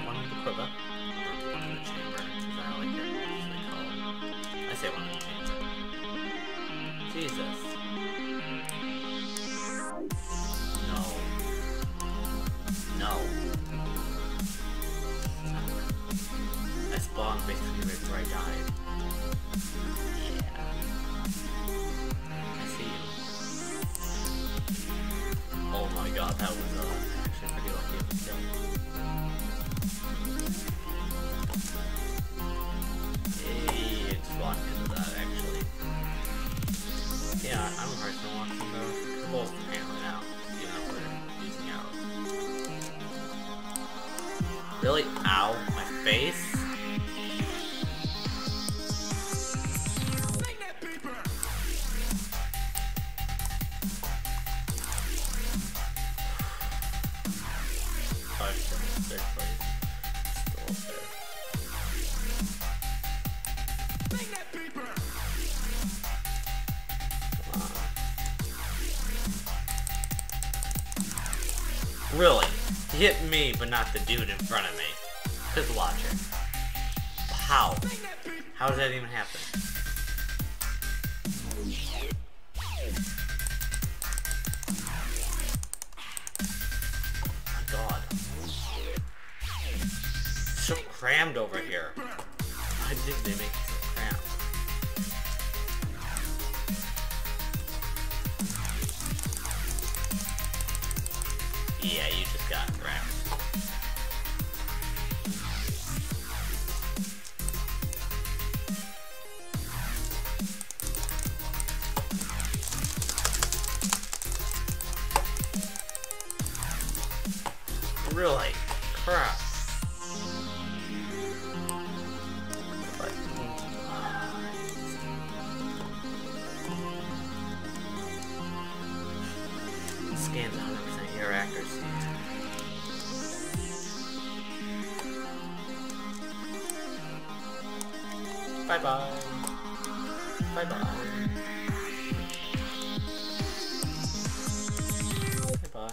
one in the quiver. Or one in the chamber, as I like it usually called. I say one in the chamber. Jesus. No. No. I spawned basically right before I died. Yeah. I see you. Oh my god, that was actually pretty lucky of a kill. Hey, it's fun into that actually. Yeah, I'm a person watching the both apparently now. You know, we're using arrows. Really? Ow, my face? Really? He hit me, but not the dude in front of me. His logic. How? How does that even happen? Oh my god. So crammed over here. I think they make it so crammed. Yeah, you just got wrecked. Really? Crap. Scans 100% your accuracy. Bye bye. Bye bye. Bye bye.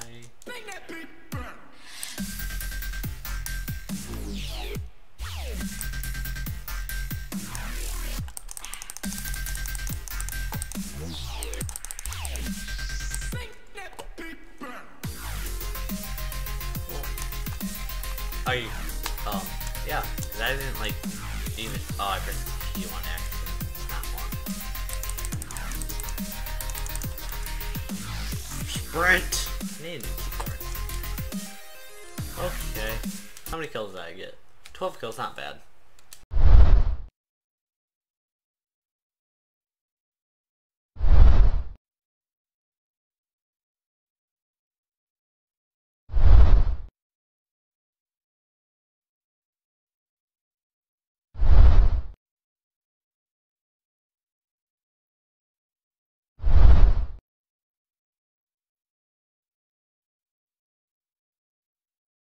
Are you? Yeah. Cause I didn't like even. Oh, I pressed Q on accident. Not one. Sprint. I need a new keyboard. Okay. How many kills did I get? 12 kills. Not bad.